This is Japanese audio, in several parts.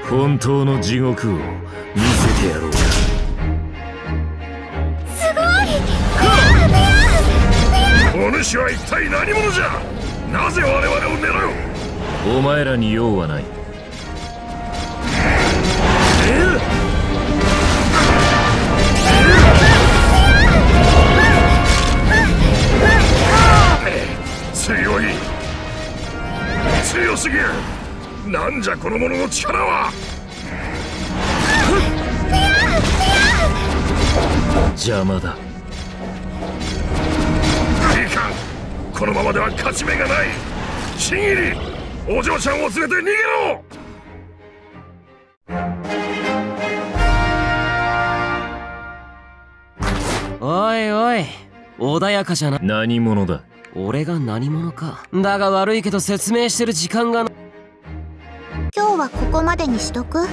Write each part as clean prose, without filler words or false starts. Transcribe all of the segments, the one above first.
本当の地獄を見せてやろうか。 すごい。 お主は一体何者じゃ。なぜ我々を狙う。 お前らに用はない。 強い、強すぎる。なんじゃこの者の力は。 邪魔だ。 いかん、このままでは勝ち目がない。新入り、お嬢ちゃんを連れて逃げろ。 おいおい、穏やかじゃな。 何者だ。 俺が何者か。だが悪いけど説明してる時間が。 今日はここまでにしとく。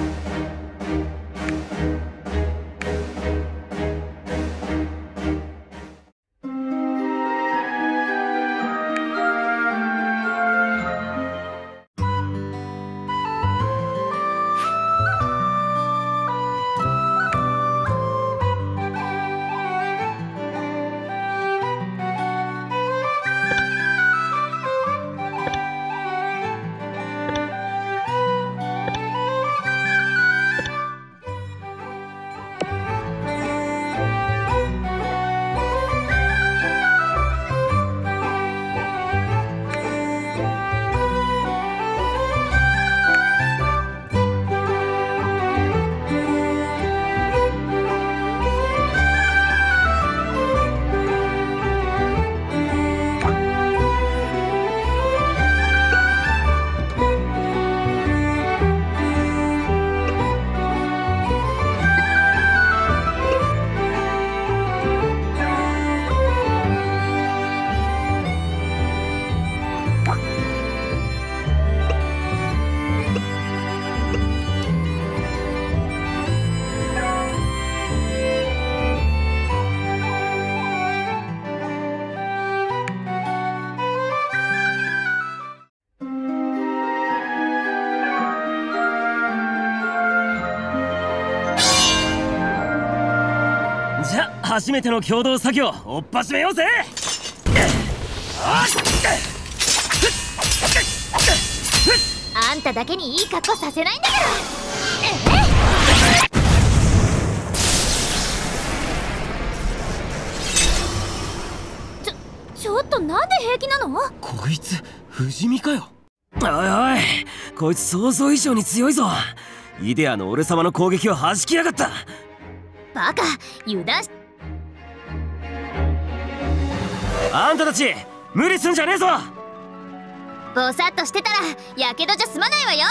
じゃあ初めての共同作業おっ始めようぜ。 あんただけにいい格好させないんだから。ちょっとなんで平気なの？ こいつ不死身かよ。おいおい、こいつ想像以上に強いぞ。イデアの俺様の攻撃を弾きやがった。 バカ、油断し。 あんたたち無理すんじゃねえぞ。 ぼさっとしてたらやけどじゃ済まないわよ。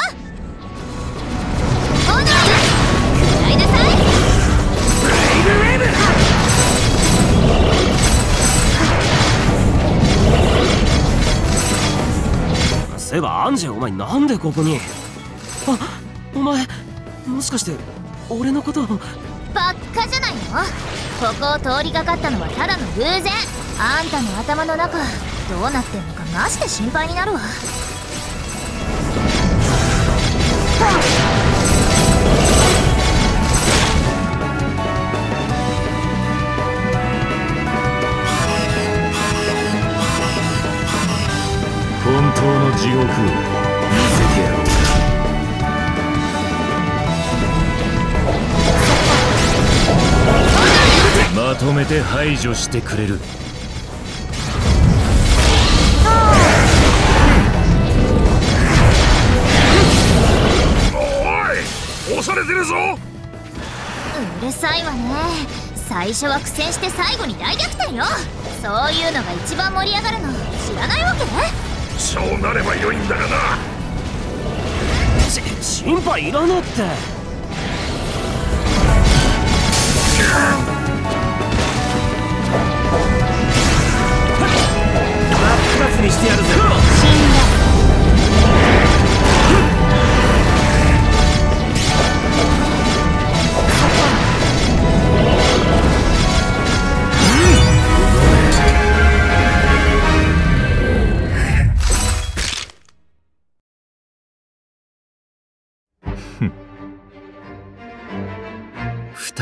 炎、食らいなさい。 ブレイブウェーブ。そういえばアンジェ、お前なんでここに。あ、お前もしかして俺のことを。 ばっかじゃないの。ここを通りがかったのはただの偶然。あんたの頭の中どうなってんのかマジで心配になるわ。 本当の地獄を見せてやろうか。まとめて排除してくれる。 おい、押されてるぞ。 うるさいわね。最初は苦戦して最後に大逆転よ。そういうのが一番盛り上がるの知らないわけ？ そうなれば良いんだがな。 心配いらねえって。真っ二つにしてやるぜ。 死んだ。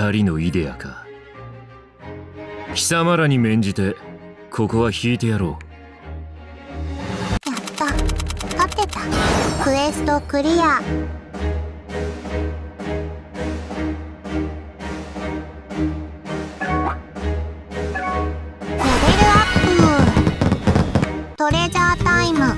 2人のイデアか。貴様らに免じてここは引いてやろう。 やった、勝てた。クエストクリア。レベルアップ。トレジャータイム。やった。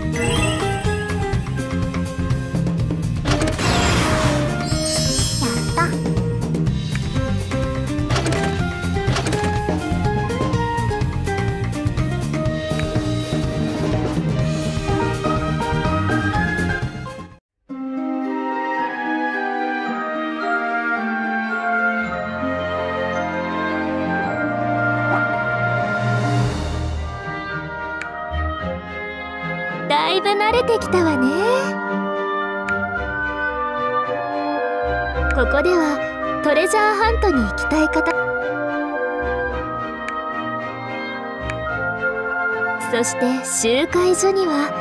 だいぶ慣れてきたわね。ここではトレジャーハントに行きたい方、そして集会所には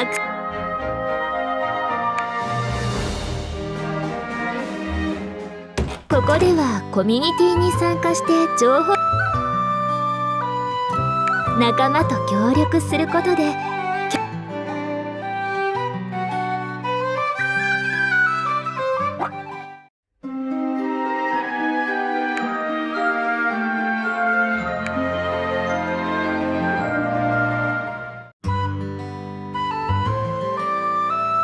ここではコミュニティに参加して情報、仲間と協力することで